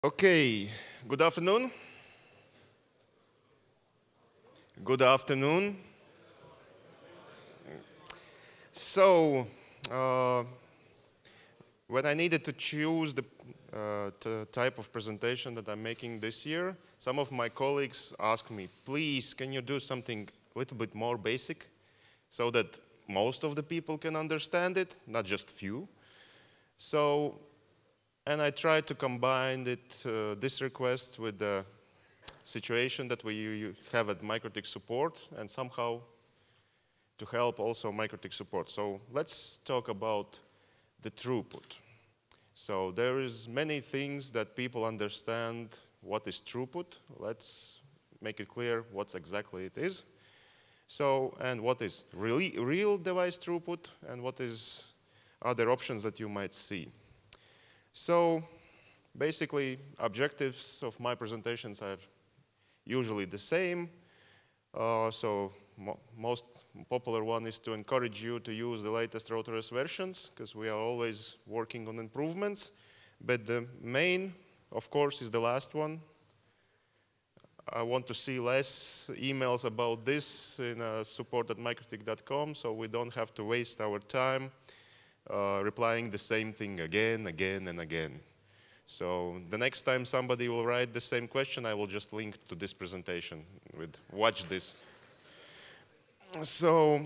Okay, good afternoon. Good afternoon. So, uh, when I needed to choose the type of presentation that I'm making this year, some of my colleagues asked me, please, can you do something a little bit more basic so that most of the people can understand it, not just few. So, and I tried to combine this request with the situation that we have at MikroTik support and somehow to help also MikroTik support. So let's talk about the throughput. So there is many things that people understand what is throughput. Let's make it clear what exactly it is. So, and what is really real device throughput and what is other options that you might see. So basically, objectives of my presentations are usually the same. Most popular one is to encourage you to use the latest RouterOS versions, because we are always working on improvements. But the main, of course, is the last one. I want to see less emails about this in support@mikrotik.com, so we don't have to waste our time replying the same thing again, and again. So the next time somebody will write the same question, I will just link to this presentation with watch this. So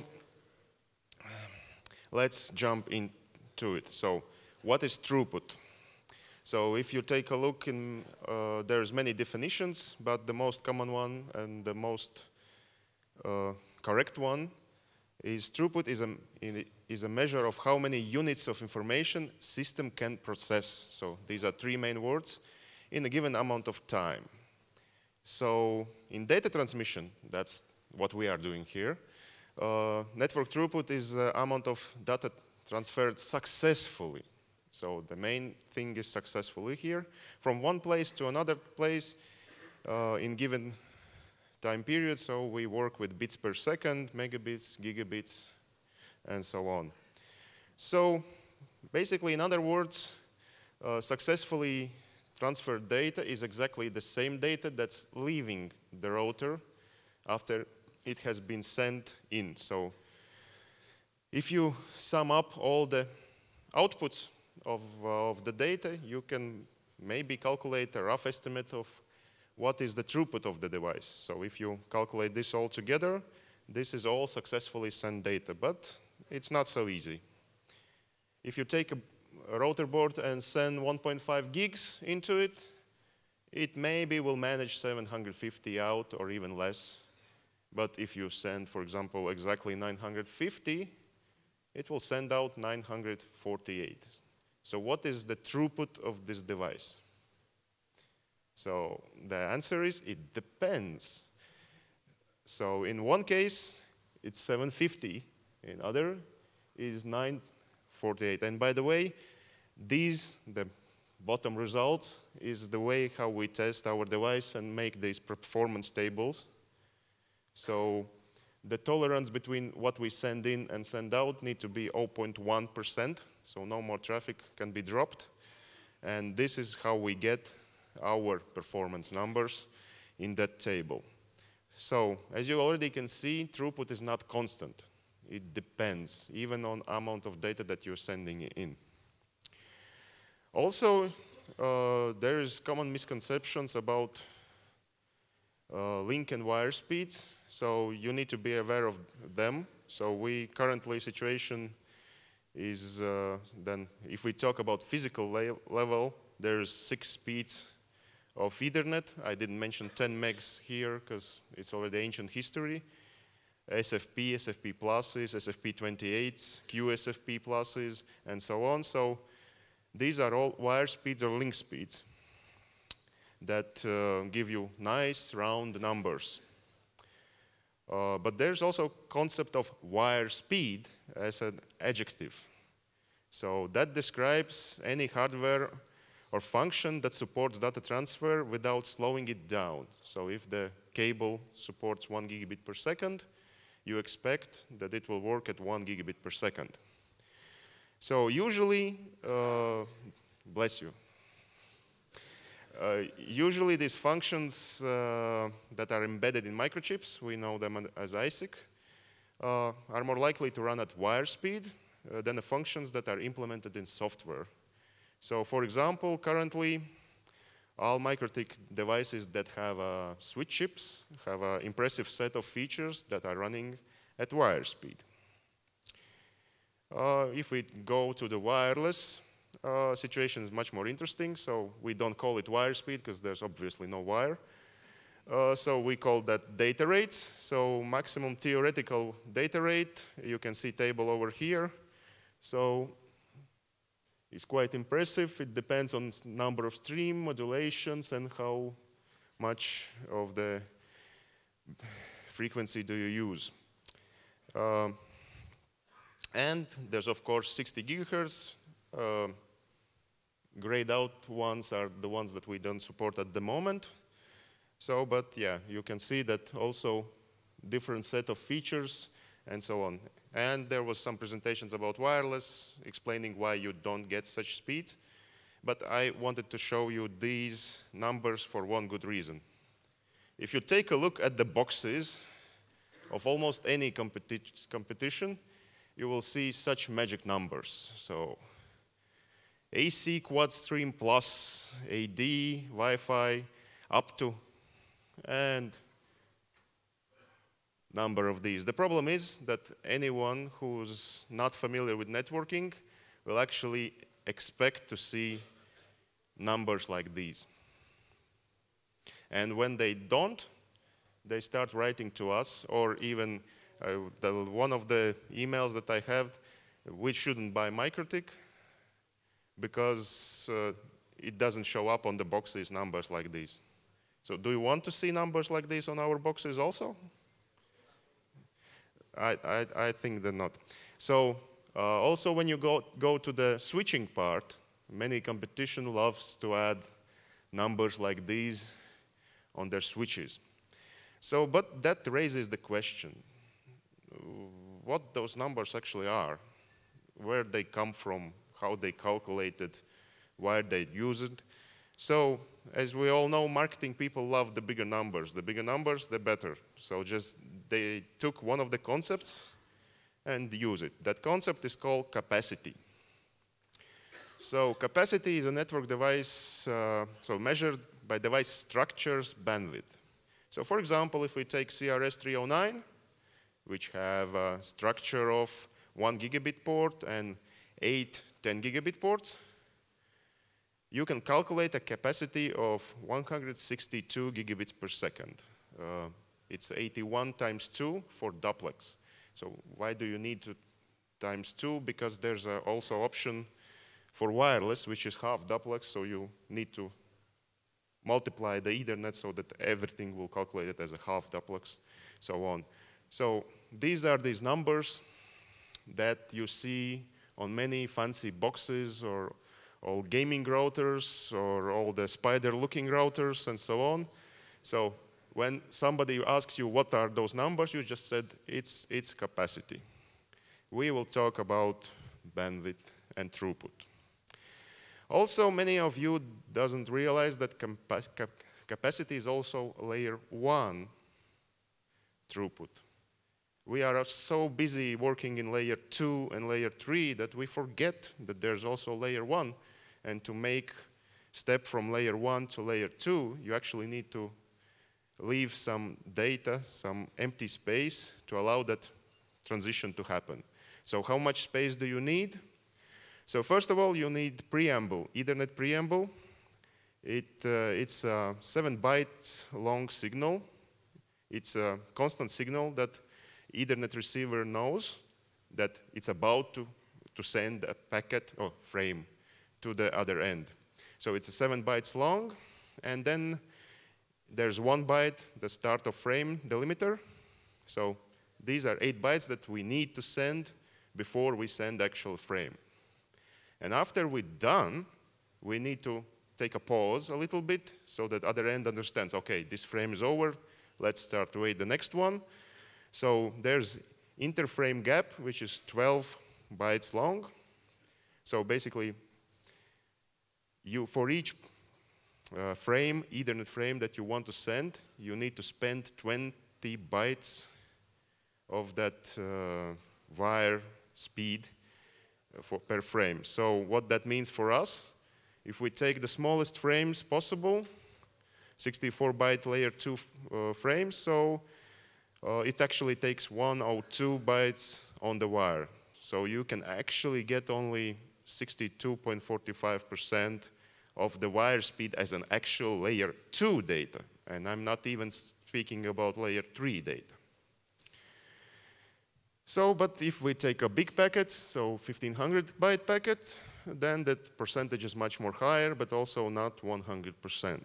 let's jump into it. So what is throughput? So if you take a look, there's many definitions, but the most common one and the most correct one is throughput is a measure of how many units of information system can process. So these are three main words in a given amount of time. So in data transmission, that's what we are doing here. Network throughput is the amount of data transferred successfully. So the main thing is successfully here from one place to another place in given time period. So we work with bits per second, megabits, gigabits, and so on. So basically, in other words, successfully transferred data is exactly the same data that's leaving the router after it has been sent in. So if you sum up all the outputs of the data, you can maybe calculate a rough estimate of what is the throughput of the device. So if you calculate this all together, this is all successfully sent data, but it's not so easy. If you take a router board and send 1.5 gigs into it, it maybe will manage 750 out or even less. But if you send, for example, exactly 950, it will send out 948. So what is the throughput of this device? So the answer is it depends. So in one case, it's 750. In other, is 948. And by the way, the bottom results is the way how we test our device and make these performance tables. So the tolerance between what we send in and send out need to be 0.1%, so no more traffic can be dropped. And this is how we get our performance numbers in that table. So as you already can see, throughput is not constant. It depends, even on amount of data that you're sending in. Also, there is common misconceptions about link and wire speeds, so you need to be aware of them. So we currently situation is then if we talk about physical level, there's 6 speeds of Ethernet. I didn't mention 10 megs here because it's already ancient history. SFP, SFP pluses, SFP28s, QSFP pluses, and so on. So these are all wire speeds or link speeds that give you nice round numbers. But there's also concept of wire speed as an adjective. So that describes any hardware or function that supports data transfer without slowing it down. So if the cable supports 1 gigabit per second, you expect that it will work at 1 gigabit per second. So usually, bless you. Usually these functions that are embedded in microchips, we know them as ASIC, are more likely to run at wire speed than the functions that are implemented in software. So for example, currently, all MikroTik devices that have switch chips have an impressive set of features that are running at wire speed. If we go to the wireless, situation is much more interesting. So we don't call it wire speed because there's obviously no wire. So we call that data rates. So maximum theoretical data rate, you can see table over here. So it's quite impressive. It depends on number of stream modulations and how much of the frequency do you use. And there's, of course, 60 gigahertz. Grayed out ones are the ones that we don't support at the moment. So, but yeah, you can see that also different set of features and so on. And there was some presentations about wireless, explaining why you don't get such speeds. But I wanted to show you these numbers for one good reason. If you take a look at the boxes of almost any competition, you will see such magic numbers. So AC quad stream plus AD, Wi-Fi, up to, and number of these. The problem is that anyone who's not familiar with networking will actually expect to see numbers like these. And when they don't, they start writing to us, or even one of the emails that I have, we shouldn't buy MikroTik because it doesn't show up on the boxes numbers like these. So do you want to see numbers like this on our boxes also? I think that not. So also when you go to the switching part, many competition loves to add numbers like these on their switches. So, but that raises the question, what those numbers actually are, where they come from, how they calculated, why they use it. So, as we all know, marketing people love the bigger numbers. The bigger numbers, the better. So just they took one of the concepts and use it. That concept is called capacity. So capacity is a network device, so measured by device structure's bandwidth. So for example, if we take CRS 309, which have a structure of 1 gigabit port and 8 10 gigabit ports, you can calculate a capacity of 162 gigabits per second. It's 81 times 2 for duplex. So why do you need to times 2? Because there's also option for wireless, which is half duplex, so you need to multiply the Ethernet so that everything will calculate it as a half duplex, so on. So these are these numbers that you see on many fancy boxes or all gaming routers or all the spider-looking routers and so on. So when somebody asks you what are those numbers, you just said it's capacity. We will talk about bandwidth and throughput. Also, many of you doesn't realize that capacity is also layer 1 throughput. We are so busy working in layer 2 and layer 3 that we forget that there's also layer 1. And to make step from layer 1 to layer 2, you actually need to leave some data, some empty space to allow that transition to happen. So how much space do you need? So first of all, you need preamble, Ethernet preamble. It's a 7 bytes long signal. It's a constant signal that Ethernet receiver knows that it's about to send a packet or frame to the other end. So it's a 7 bytes long, and then there's 1 byte, the start of frame delimiter. So these are 8 bytes that we need to send before we send actual frame. And after we're done, we need to take a pause a little bit so that other end understands, okay, this frame is over, let's start to wait the next one. So there's interframe gap, which is 12 bytes long. So basically, for each frame, Ethernet frame that you want to send, you need to spend 20 bytes of that wire speed per frame. So what that means for us, if we take the smallest frames possible, 64-byte layer 2 frames, so it actually takes 102 bytes on the wire. So you can actually get only 62.45% of the wire speed as an actual layer 2 data. And I'm not even speaking about layer 3 data. So, but if we take a big packet, so 1500 byte packet, then that percentage is much more higher, but also not 100%.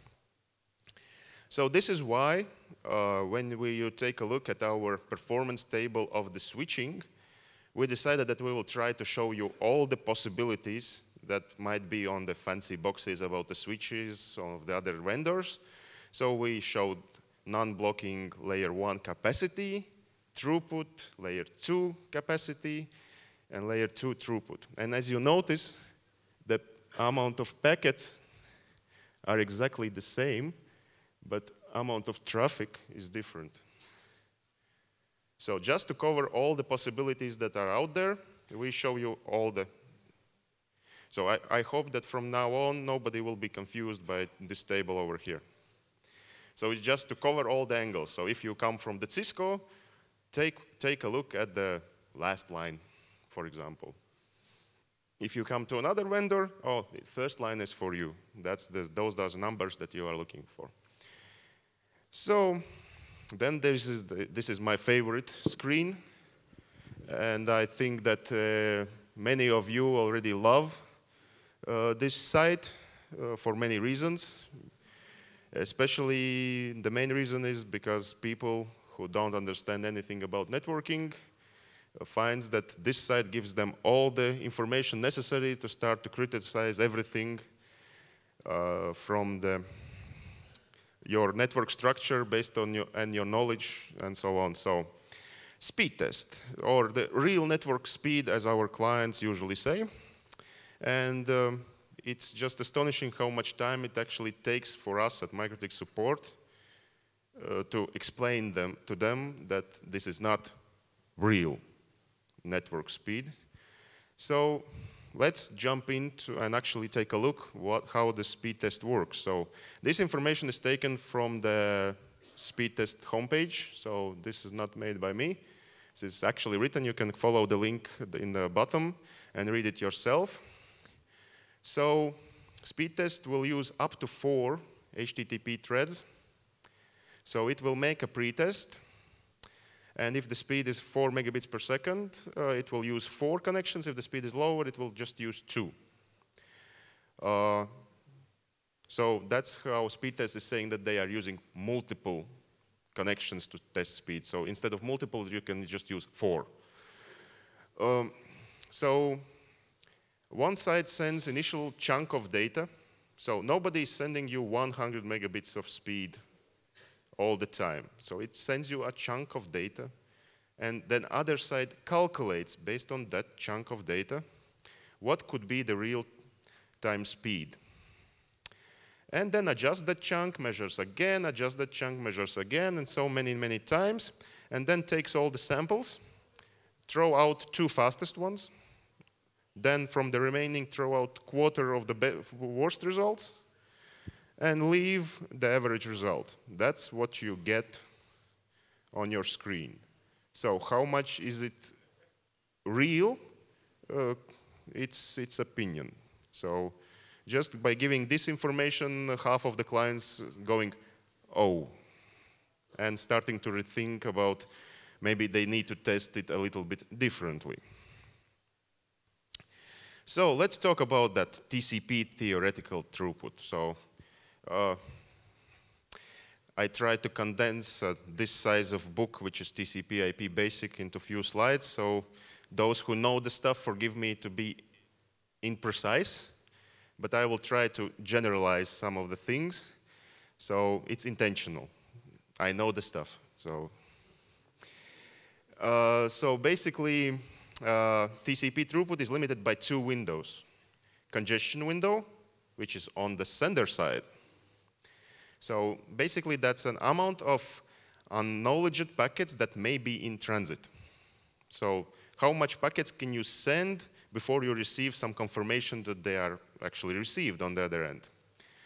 So this is why when you take a look at our performance table of the switching, we decided that we will try to show you all the possibilities that might be on the fancy boxes about the switches of the other vendors. So we showed non-blocking layer 1 capacity, throughput, layer 2 capacity, and layer 2 throughput. And as you notice, the amount of packets are exactly the same, but amount of traffic is different. So just to cover all the possibilities that are out there, we show you all the. So I hope that from now on, nobody will be confused by this table over here. So it's just to cover all the angles. So if you come from the Cisco, take a look at the last line, for example. If you come to another vendor, oh, the first line is for you. Those are the numbers that you are looking for. So then this is my favorite screen. And I think that many of you already love this site for many reasons. Especially the main reason is because people who don't understand anything about networking finds that this site gives them all the information necessary to start to criticize everything from your network structure based on your knowledge and so on. So speed test, or the real network speed, as our clients usually say. And it's just astonishing how much time it actually takes for us at MikroTik support to explain to them that this is not real network speed. So let's jump into and actually take a look how the speed test works. So this information is taken from the speed test homepage. So this is not made by me. This is actually written. You can follow the link in the bottom and read it yourself. So speed test will use up to 4 HTTP threads. So it will make a pretest. And if the speed is 4 megabits per second, it will use 4 connections. If the speed is lower, it will just use 2. So that's how speed test is saying that they are using multiple connections to test speed. So instead of multiple, you can just use 4. So one side sends initial chunk of data. So nobody is sending you 100 megabits of speed all the time. So it sends you a chunk of data, and then other side calculates based on that chunk of data what could be the real-time speed. And then adjust that chunk, measures again, adjust that chunk, measures again, and so many, many times, and then takes all the samples, throw out 2 fastest ones, then from the remaining throw out quarter of the worst results, and leave the average result. That's what you get on your screen. So how much is it real? It's opinion. So just by giving this information, half of the clients going, oh, and starting to rethink about maybe they need to test it a little bit differently. So let's talk about that TCP theoretical throughput. So I tried to condense this size of book, which is TCP IP basic, into few slides. So those who know the stuff, forgive me to be imprecise, but I will try to generalize some of the things. So it's intentional. I know the stuff. So basically, TCP throughput is limited by 2 windows. Congestion window, which is on the sender side. So basically, that's an amount of unacknowledged packets that may be in transit. So how much packets can you send before you receive some confirmation that they are actually received on the other end?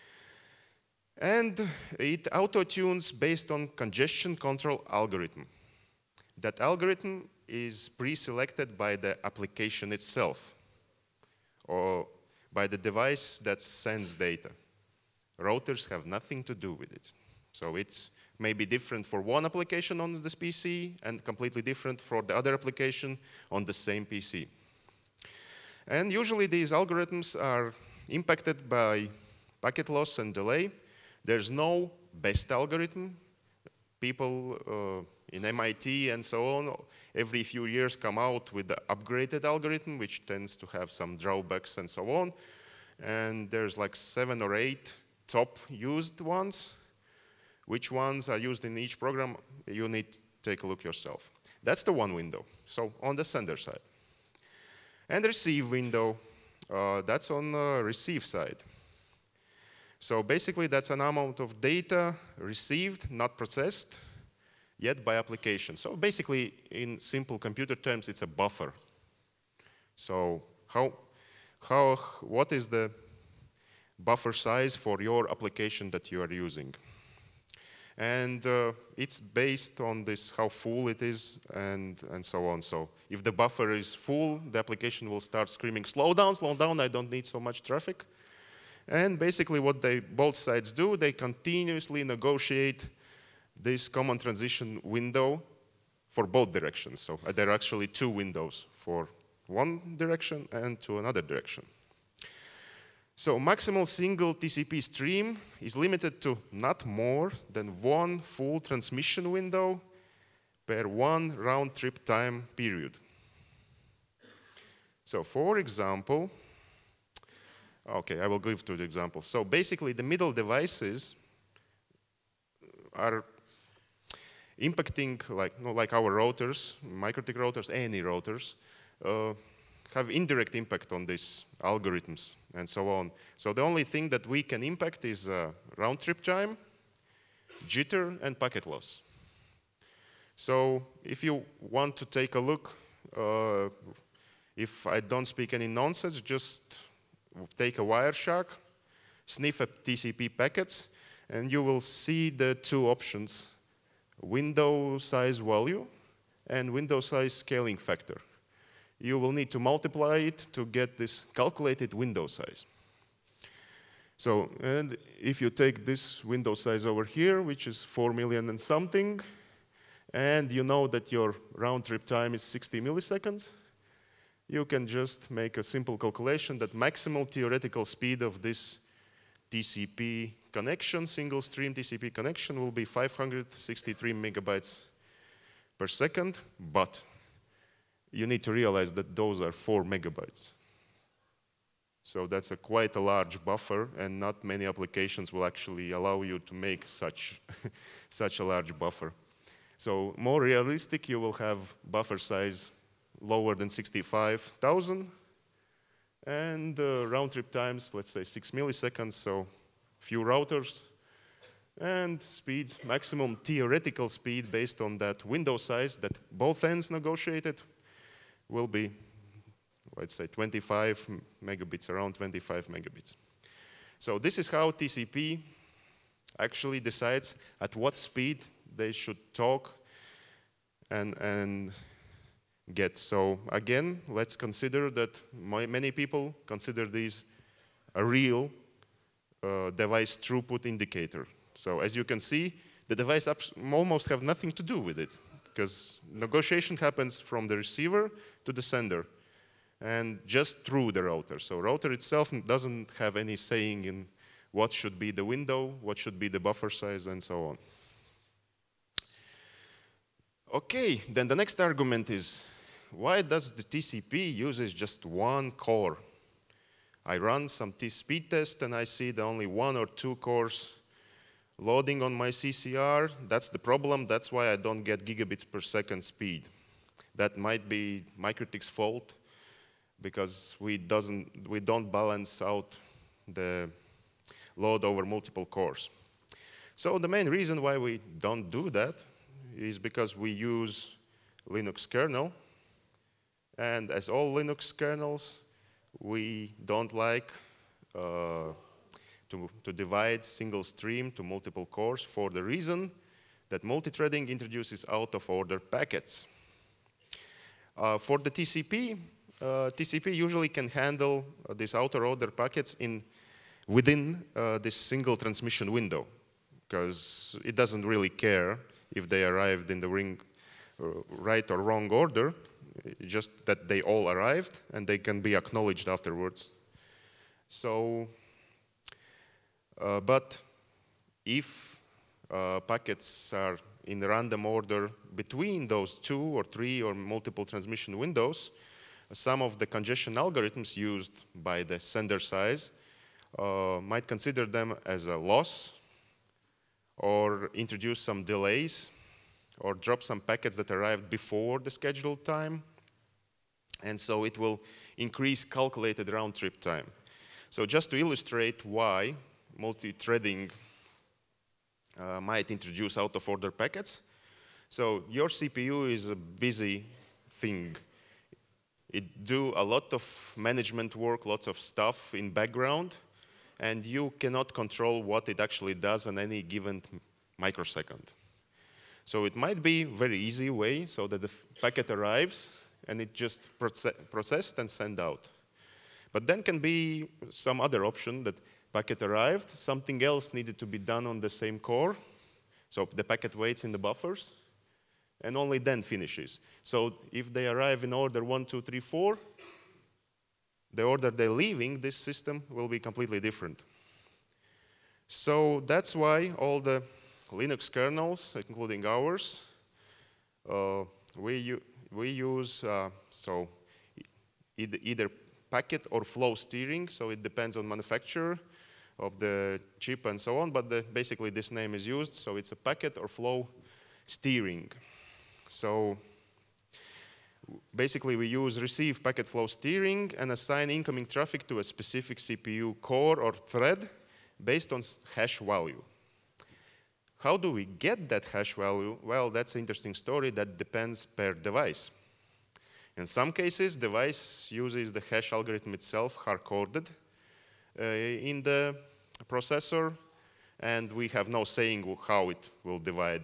And it auto-tunes based on congestion control algorithm. That algorithm is pre-selected by the application itself or by the device that sends data. Routers have nothing to do with it. So it's maybe different for one application on this PC and completely different for the other application on the same PC. And usually these algorithms are impacted by packet loss and delay. There's no best algorithm. People in MIT and so on, every few years come out with the upgraded algorithm, which tends to have some drawbacks and so on. And there's like 7 or 8 top used ones. Which ones are used in each program, you need to take a look yourself. That's the one window, so on the sender side. And the receive window, that's on the receive side. So basically, that's an amount of data received, not processed, yet by application. So basically, in simple computer terms, it's a buffer. So what is the buffer size for your application that you are using? And it's based on this, how full it is, and so on. So if the buffer is full, the application will start screaming, slow down, I don't need so much traffic. And basically what both sides do, they continuously negotiate this common transition window for both directions. So there are actually 2 windows, for one direction and to another direction. So maximal single TCP stream is limited to not more than 1 full transmission window per 1 round trip time period. So for example, okay, I will give 2 examples. So basically the middle devices are impacting like our routers, MikroTik routers, any routers, have indirect impact on these algorithms and so on. So the only thing that we can impact is round trip time, jitter, and packet loss. So if you want to take a look, if I don't speak any nonsense, just take a Wireshark, sniff at TCP packets, and you will see the 2 options, window size value and window size scaling factor. You will need to multiply it to get this calculated window size. So, and if you take this window size over here, which is 4 million and something, and you know that your round trip time is 60 milliseconds, you can just make a simple calculation that maximal theoretical speed of this TCP connection, single stream TCP connection, will be 563 megabytes per second, but you need to realize that those are 4 megabytes. So that's quite a large buffer, and not many applications will actually allow you to make such a large buffer. So more realistic, you will have buffer size lower than 65,000, and round trip times, let's say 6 milliseconds, so few routers, and speeds, maximum theoretical speed based on that window size that both ends negotiated will be, let's say, 25 megabits, around 25 megabits. So this is how TCP actually decides at what speed they should talk and get. So again, let's consider that many people consider these a real device throughput indicator. So as you can see, the device apps almost have nothing to do with it, because negotiation happens from the receiver to the sender and just through the router. So router itself doesn't have any saying in what should be the window, what should be the buffer size, and so on. Okay, then the next argument is, why does the TCP uses just 1 core? I run some speed test and I see the only 1 or 2 cores loading on my CCR. That's the problem. That's why I don't get gigabits per second speed. That might be MikroTik's fault, because we don't balance out the load over multiple cores. So the main reason why we don't do that is because we use Linux kernel. And as all Linux kernels, we don't like to divide single stream to multiple cores for the reason that multithreading introduces out-of-order packets. For the TCP, TCP usually can handle these outer-order packets within this single transmission window, because it doesn't really care if they arrived in the right or wrong order, just that they all arrived and they can be acknowledged afterwards. So, but if packets are in random order between those 2 or 3 or multiple transmission windows, some of the congestion algorithms used by the sender size might consider them as a loss, or introduce some delays, or drop some packets that arrived before the scheduled time. And so it will increase calculated round-trip time. So just to illustrate why multi-threading might introduce out-of-order packets. So your CPU is a busy thing. It do a lot of management work, lots of stuff in background, and you cannot control what it actually does in any given microsecond. So it might be a very easy way so that the packet arrives and it just processed and sent out. But then can be some other option that packet arrived, something else needed to be done on the same core. So the packet waits in the buffers and only then finishes. So if they arrive in order 1, 2, 3, 4, the order they're leaving this system will be completely different. So that's why all the Linux kernels, including ours, we use either packet or flow steering, so it depends on manufacturer of the chip and so on, but basically this name is used, so it's a packet or flow steering. So basically we use receive packet flow steering and assign incoming traffic to a specific CPU core or thread based on hash value. How do we get that hash value? Well, that's an interesting story that depends per device. In some cases, device uses the hash algorithm itself hard-coded in the processor, and we have no saying how it will divide,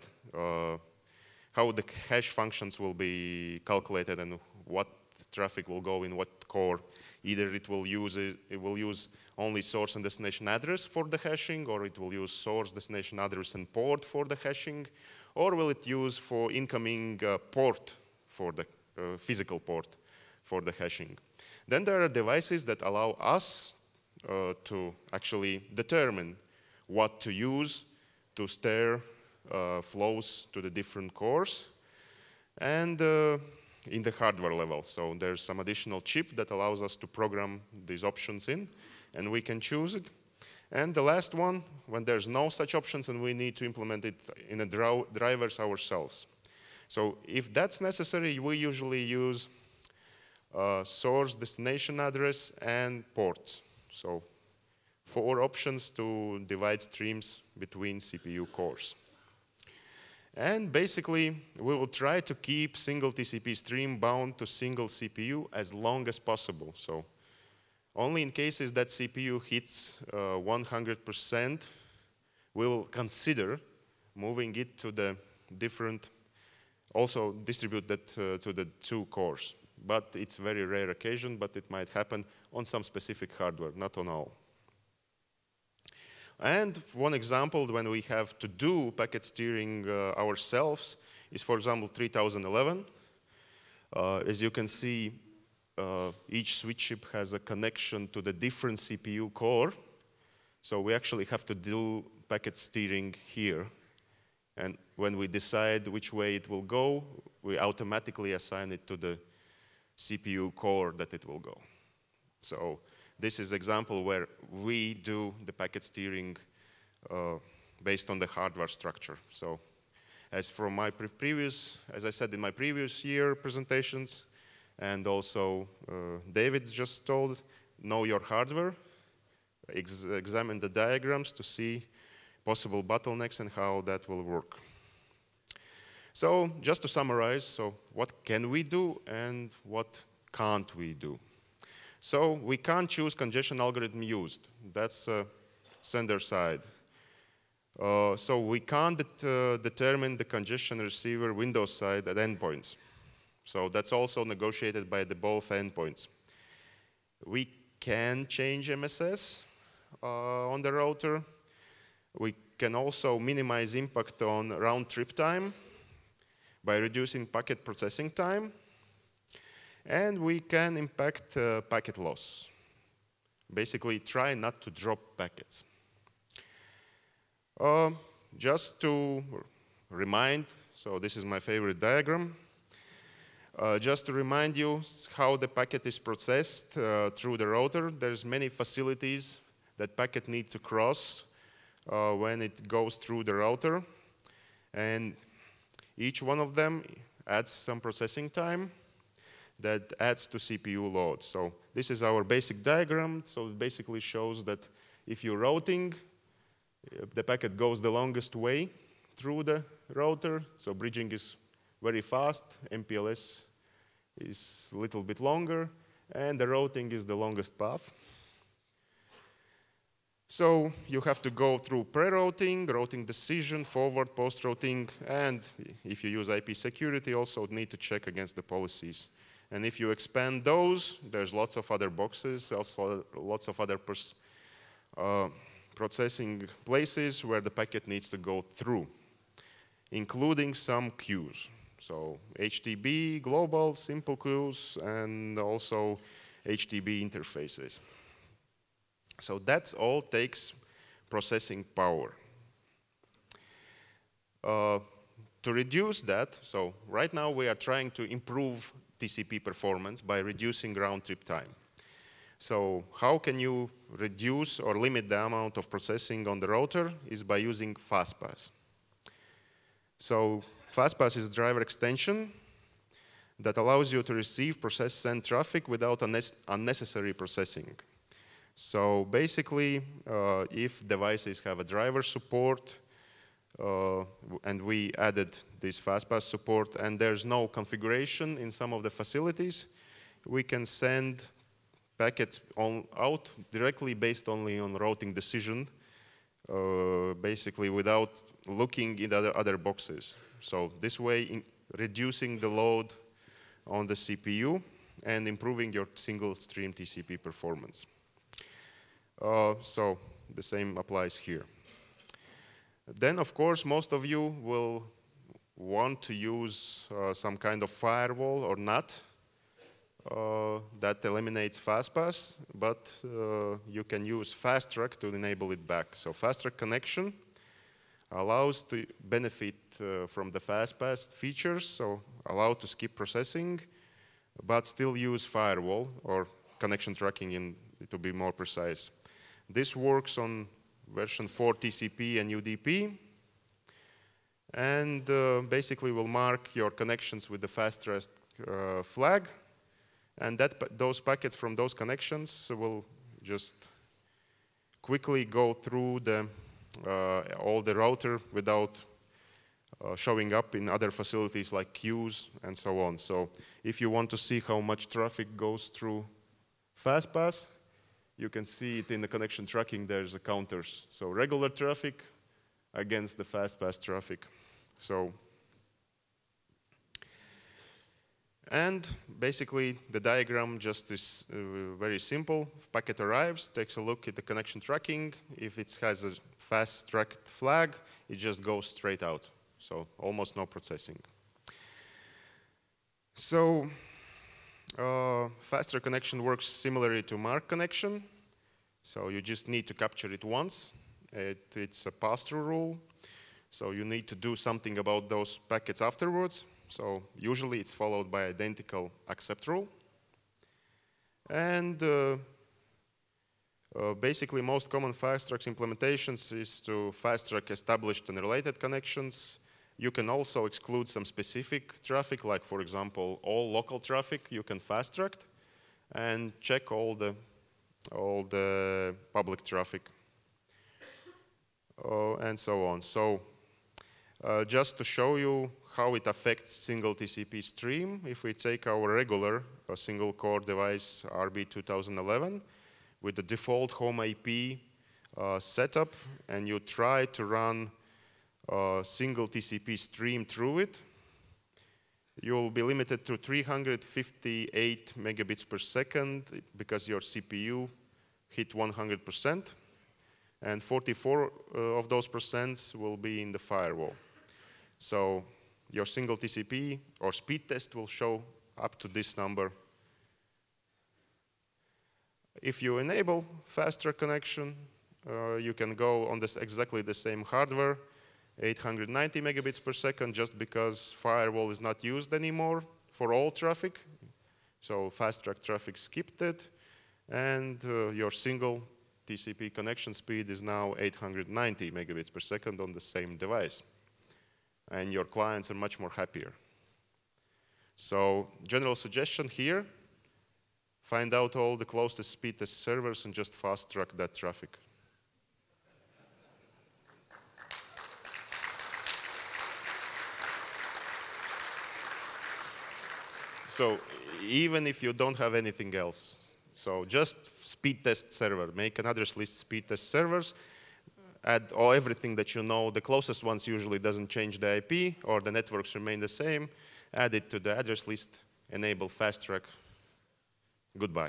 how the hash functions will be calculated and what traffic will go in what core. Either it will use only source and destination address for the hashing, or it will use source, destination address, and port for the hashing, or will it use for incoming port for the physical port for the hashing. Then there are devices that allow us to actually determine what to use to steer flows to the different cores and in the hardware level. So there's some additional chip that allows us to program these options in, and we can choose it. And the last one, when there's no such options and we need to implement it in the drivers ourselves. So if that's necessary, we usually use source, destination address, and ports. So 4 options to divide streams between CPU cores. And basically, we will try to keep single TCP stream bound to single CPU as long as possible. So only in cases that CPU hits 100%, we will consider moving it to the different, also distribute that to the 2 cores. But it's very rare occasion, but it might happen on some specific hardware, not on all. And one example when we have to do packet steering ourselves is, for example, 3011. As you can see, each switch chip has a connection to the different CPU core. So we actually have to do packet steering here. And when we decide which way it will go, we automatically assign it to the CPU core that it will go. So this is an example where we do the packet steering based on the hardware structure. So as from my as I said in my previous year presentations, and also David just told, know your hardware, examine the diagrams to see possible bottlenecks and how that will work. So just to summarize, so what can we do and what can't we do? So we can't choose congestion algorithm used. That's sender side. So we can't determine the congestion receiver window side at endpoints. So that's also negotiated by the both endpoints. We can change MSS on the router. We can also minimize impact on round trip time by reducing packet processing time. And we can impact packet loss. Basically, try not to drop packets. Just to remind, so this is my favorite diagram. Just to remind you how the packet is processed through the router. There's many facilities that packet need to cross when it goes through the router. And each one of them adds some processing time that adds to CPU load. So this is our basic diagram. So it basically shows that if you're routing, the packet goes the longest way through the router. So bridging is very fast. MPLS is a little bit longer. And the routing is the longest path. So you have to go through pre-routing, routing decision, forward, post-routing, and if you use IP security, also need to check against the policies. And if you expand those, there's lots of other boxes, also lots of other processing places where the packet needs to go through, including some queues. So HTTP, global, simple queues, and also HTTP interfaces. So that all takes processing power. To reduce that, so right now we are trying to improve TCP performance by reducing round trip time. So how can you reduce or limit the amount of processing on the router is by using FastPass. So FastPass is a driver extension that allows you to receive, process, send traffic without unnecessary processing. So basically, if devices have a driver support, and we added this FastPass support, and there's no configuration in some of the facilities, we can send packets out directly based only on routing decision, basically without looking in other boxes. So this way, reducing the load on the CPU and improving your single stream TCP performance. So the same applies here. Then, of course, most of you will want to use some kind of firewall or NAT that eliminates FastPass, but you can use FastTrack to enable it back. So FastTrack connection allows to benefit from the FastPass features, so allow to skip processing, but still use firewall or connection tracking to be more precise. This works on version 4 TCP and UDP, and basically will mark your connections with the FastTrack flag, and those packets from those connections will just quickly go through all the router without showing up in other facilities like queues and so on. So if you want to see how much traffic goes through FastPass, you can see it in the connection tracking. There's a counters. So regular traffic against the FastPass traffic. So, and basically the diagram just is very simple. If packet arrives, takes a look at the connection tracking. If it has a FastTrack flag, it just goes straight out. So almost no processing. So FastTrack connection works similarly to MARC connection. So you just need to capture it once. It's a pass-through rule. So you need to do something about those packets afterwards. So usually it's followed by identical accept rule. And basically most common FastTrack implementations is to FastTrack established and related connections. You can also exclude some specific traffic, like for example, all local traffic you can FastTrack and check all the public traffic. and so on. So just to show you how it affects single TCP stream, if we take our regular single core device RB2011 with the default home IP setup, and you try to run a single TCP stream through it, you'll be limited to 358 megabits per second because your CPU hit 100%, and 44 of those percents will be in the firewall. So your single TCP or speed test will show up to this number. If you enable fast track connection, you can go on this exactly the same hardware, 890 megabits per second, just because firewall is not used anymore for all traffic. So fast track traffic skipped it, and your single TCP connection speed is now 890 megabits per second on the same device. And your clients are much more happier. So general suggestion here, find out all the closest speed test servers and just fast track that traffic. So even if you don't have anything else, so just speed test server, make an address list speed test servers, add everything that you know, the closest ones usually doesn't change the IP or the networks remain the same, add it to the address list, enable fast track, goodbye.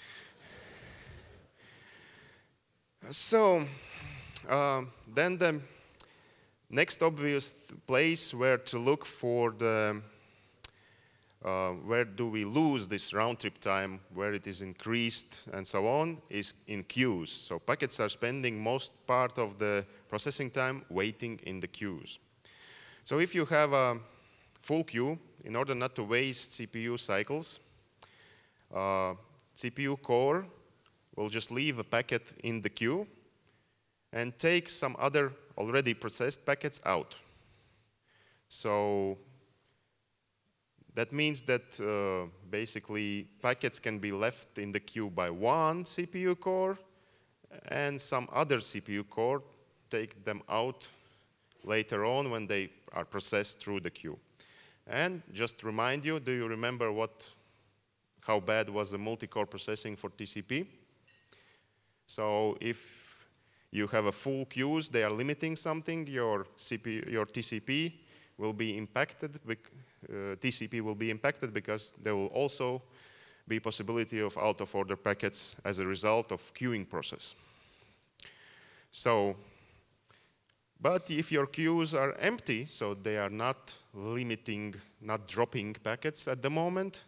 So then the next obvious place where to look for the where do we lose this round trip time, where it is increased and so on, is in queues. So packets are spending most part of the processing time waiting in the queues. So if you have a full queue, in order not to waste CPU cycles, CPU core will just leave a packet in the queue and take some other already processed packets out. So that means that basically packets can be left in the queue by one CPU core, and some other CPU core take them out later on when they are processed through the queue. And just to remind you, do you remember how bad was the multi-core processing for TCP? So if you have a full queues, they are limiting something, your TCP will be impacted. TCP will be impacted because there will also be possibility of out-of-order packets as a result of queuing process. So, but if your queues are empty, so they are not limiting, not dropping packets at the moment,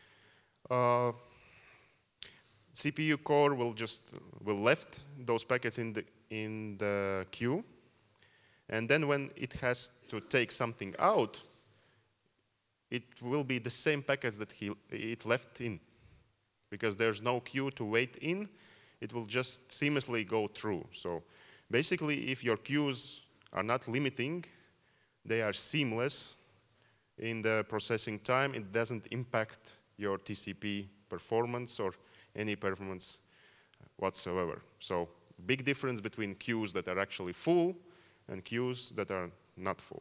CPU core will left those packets in the queue, and then when it has to take something out, it will be the same packets that it left in. Because there's no queue to wait in, it will just seamlessly go through. So basically, if your queues are not limiting, they are seamless in the processing time. It doesn't impact your TCP performance or any performance whatsoever. So big difference between queues that are actually full and queues that are not full.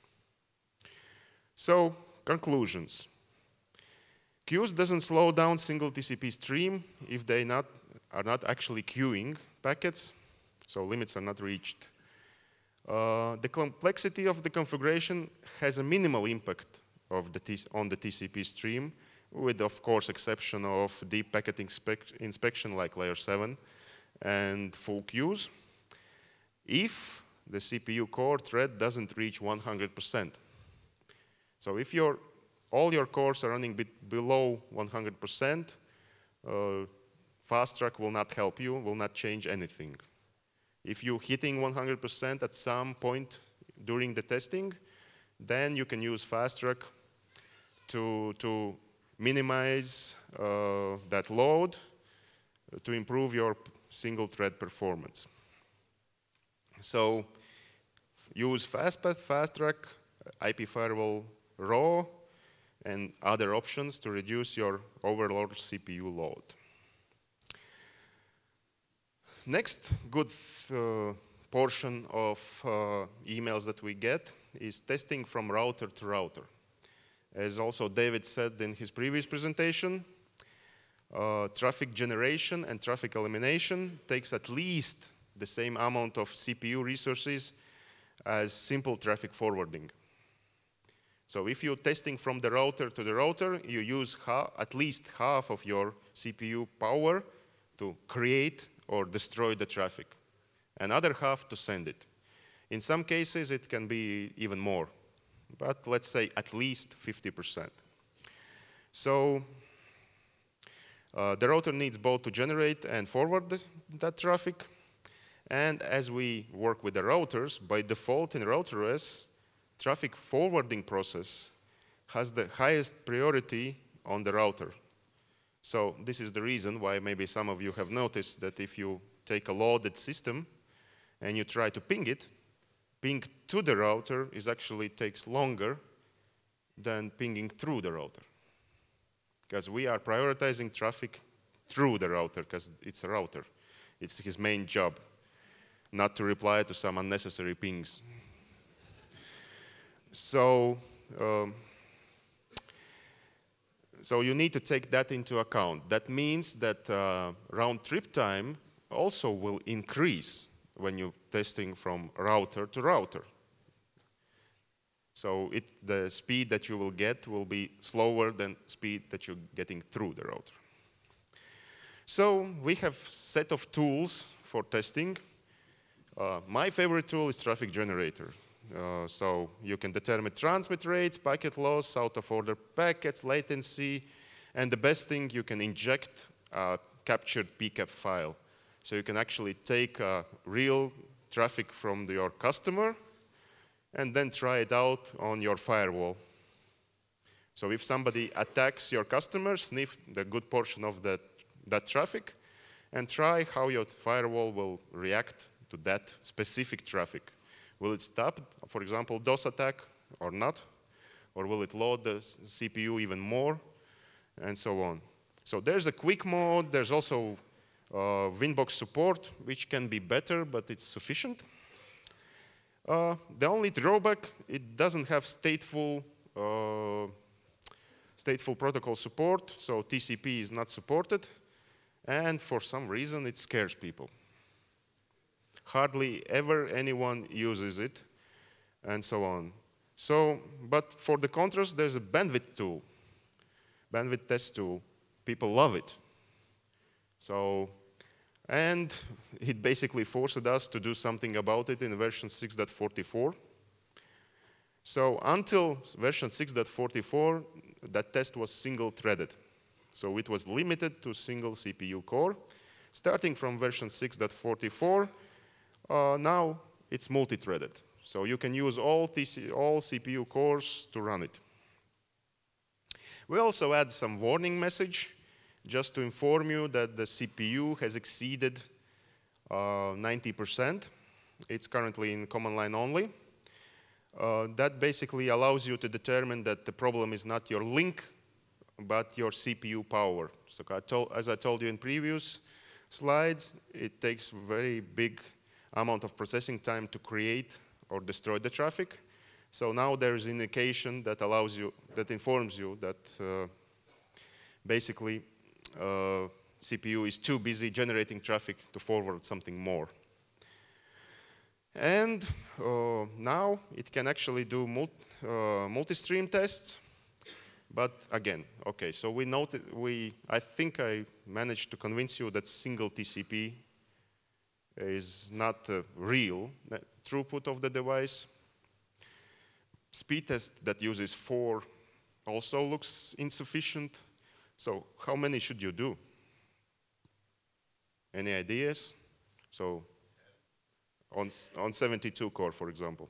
So conclusions. Queues doesn't slow down single TCP stream if they are not actually queuing packets, so limits are not reached. The complexity of the configuration has a minimal impact on the TCP stream, with, of course, exception of deep packet inspection like layer 7 and full queues, if the CPU core thread doesn't reach 100%. So if all your cores are running below 100%, fast track will not help you, will not change anything. If you're hitting 100% at some point during the testing, then you can use fast track to minimize that load to improve your single thread performance. So use fastpath, fast track, IP firewall raw, and other options to reduce your overall CPU load. Next good portion of emails that we get is testing from router to router. As also David said in his previous presentation, traffic generation and traffic elimination takes at least the same amount of CPU resources as simple traffic forwarding. So if you're testing from the router to the router, you use at least half of your CPU power to create or destroy the traffic, another half to send it. In some cases, it can be even more, but let's say at least 50%. So the router needs both to generate and forward that traffic. And as we work with the routers, by default in RouterOS, traffic forwarding process has the highest priority on the router. So this is the reason why maybe some of you have noticed that if you take a loaded system and you try to ping it, ping to the router actually takes longer than pinging through the router. Because we are prioritizing traffic through the router, because it's a router. It's his main job, not to reply to some unnecessary pings. So you need to take that into account. That means that round trip time also will increase when you're testing from router to router. So the speed that you will get will be slower than speed that you're getting through the router. So we have a set of tools for testing. My favorite tool is Traffic Generator. So you can determine transmit rates, packet loss, out-of-order packets, latency, and the best thing, you can inject a captured PCAP file. So you can actually take real traffic from your customer and then try it out on your firewall. So if somebody attacks your customer, sniff the good portion of that traffic and try how your firewall will react to that specific traffic. Will it stop, for example, DOS attack or not? Or will it load the CPU even more? And so on. So there's a quick mode. There's also Winbox support, which can be better, but it's sufficient. The only drawback, it doesn't have stateful protocol support, so TCP is not supported. And for some reason, it scares people. Hardly ever anyone uses it, and so on. So, but for the contrast, there's a bandwidth tool, bandwidth test tool. People love it. So, and it basically forced us to do something about it in version 6.44. So until version 6.44, that test was single-threaded. So it was limited to single CPU core. Starting from version 6.44, now it's multi-threaded. So you can use all CPU cores to run it. We also add some warning message just to inform you that the CPU has exceeded 90%. It's currently in command line only. That basically allows you to determine that the problem is not your link, but your CPU power. So as I told you in previous slides, it takes very big amount of processing time to create or destroy the traffic. So now there is an indication that informs you that basically CPU is too busy generating traffic to forward something more. And now it can actually do multi-stream tests. But again, okay, so I think I managed to convince you that single TCP is not a real throughput of the device. Speed test that uses 4 also looks insufficient. So how many should you do? Any ideas? So on 72 core, for example.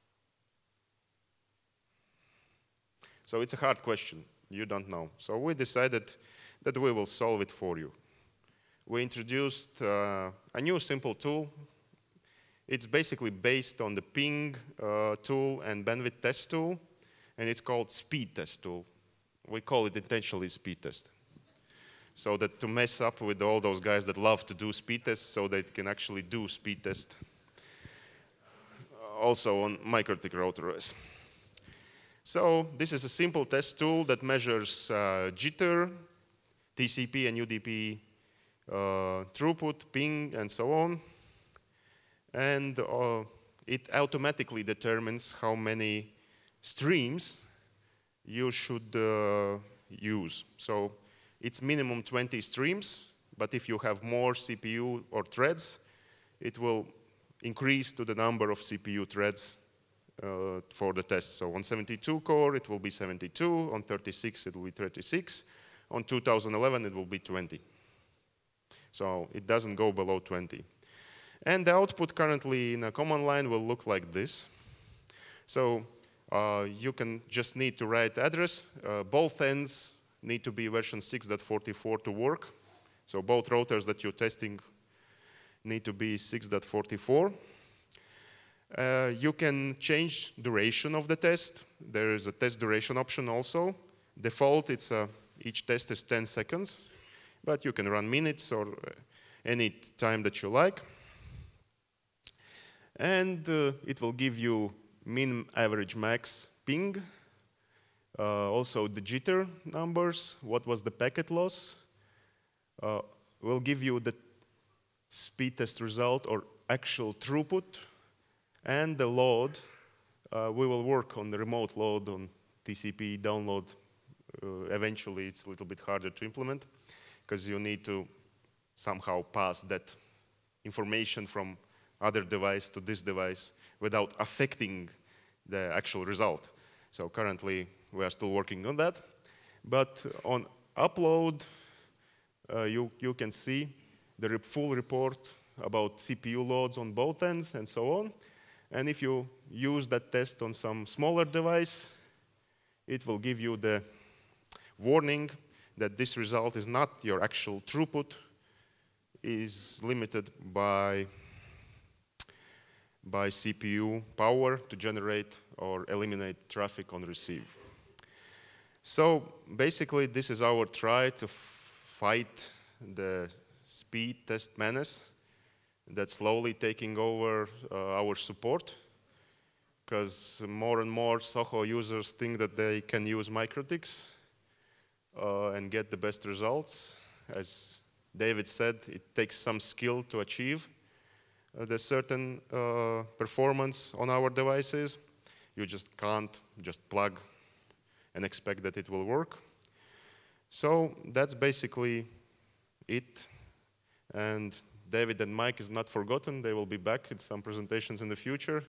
So it's a hard question. You don't know. So we decided that we will solve it for you. We introduced a new simple tool. It's basically based on the ping tool and bandwidth test tool, and it's called speed test tool. We call it intentionally speed test. So that to mess up with all those guys that love to do speed tests so they can actually do speed test. also on MikroTik router OS. So this is a simple test tool that measures jitter, TCP and UDP throughput, ping, and so on. And it automatically determines how many streams you should use. So it's minimum 20 streams, but if you have more CPU or threads, it will increase to the number of CPU threads for the test. So on 72 core, it will be 72. On 36, it will be 36. On 2011, it will be 20. So it doesn't go below 20. And the output currently in a command line will look like this. So you can just need to write address. Both ends need to be version 6.44 to work. So both routers that you're testing need to be 6.44. You can change duration of the test. There is a test duration option also. Default, it's each test is 10 seconds, but you can run minutes or any time that you like. And it will give you min, average, max ping. Also the jitter numbers, what was the packet loss. Will give you the speed test result or actual throughput. And the load, we will work on the remote load on TCP download. Eventually, it's a little bit harder to implement because you need to somehow pass that information from other device to this device without affecting the actual result. So currently, we are still working on that. But on upload, you can see the full report about CPU loads on both ends and so on. And if you use that test on some smaller device, it will give you the warning that this result is not your actual throughput, is limited by CPU power to generate or eliminate traffic on receive. So basically, this is our try to fight the speed test menace that's slowly taking over our support, because more and more Soho users think that they can use MikroTiks and get the best results. As David said, it takes some skill to achieve the certain performance on our devices. You just can't just plug and expect that it will work. So that's basically it. And David and Mike is not forgotten. They will be back in some presentations in the future.